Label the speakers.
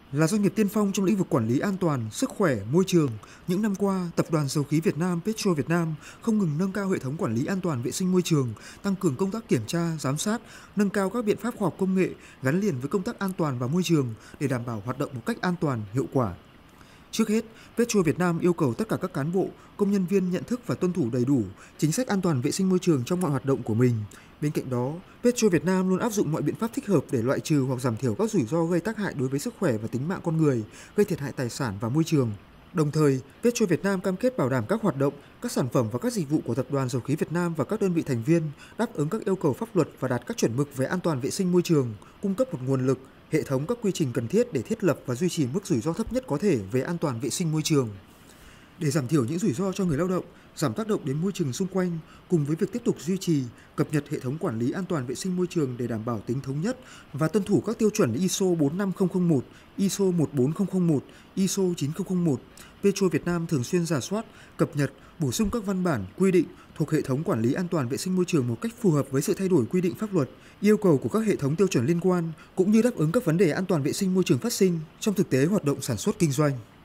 Speaker 1: Là doanh nghiệp tiên phong trong lĩnh vực quản lý an toàn, sức khỏe, môi trường, những năm qua, Tập đoàn Dầu khí Việt Nam Petro Việt Nam không ngừng nâng cao hệ thống quản lý an toàn vệ sinh môi trường, tăng cường công tác kiểm tra, giám sát, nâng cao các biện pháp khoa học công nghệ gắn liền với công tác an toàn và môi trường để đảm bảo hoạt động một cách an toàn, hiệu quả. Trước hết, Petro Việt Nam yêu cầu tất cả các cán bộ, công nhân viên nhận thức và tuân thủ đầy đủ chính sách an toàn vệ sinh môi trường trong mọi hoạt động của mình. Bên cạnh đó, Petro Việt Nam luôn áp dụng mọi biện pháp thích hợp để loại trừ hoặc giảm thiểu các rủi ro gây tác hại đối với sức khỏe và tính mạng con người, gây thiệt hại tài sản và môi trường. Đồng thời, Petro Việt Nam cam kết bảo đảm các hoạt động, các sản phẩm và các dịch vụ của Tập đoàn Dầu khí Việt Nam và các đơn vị thành viên đáp ứng các yêu cầu pháp luật và đạt các chuẩn mực về an toàn vệ sinh môi trường, cung cấp một nguồn lực, hệ thống các quy trình cần thiết để thiết lập và duy trì mức rủi ro thấp nhất có thể về an toàn vệ sinh môi trường. Để giảm thiểu những rủi ro cho người lao động, giảm tác động đến môi trường xung quanh, cùng với việc tiếp tục duy trì, cập nhật hệ thống quản lý an toàn vệ sinh môi trường để đảm bảo tính thống nhất và tuân thủ các tiêu chuẩn ISO 45001, ISO 14001, ISO 9001, Petro Việt Nam thường xuyên rà soát, cập nhật, bổ sung các văn bản, quy định thuộc hệ thống quản lý an toàn vệ sinh môi trường một cách phù hợp với sự thay đổi quy định pháp luật, yêu cầu của các hệ thống tiêu chuẩn liên quan, cũng như đáp ứng các vấn đề an toàn vệ sinh môi trường phát sinh trong thực tế hoạt động sản xuất kinh doanh.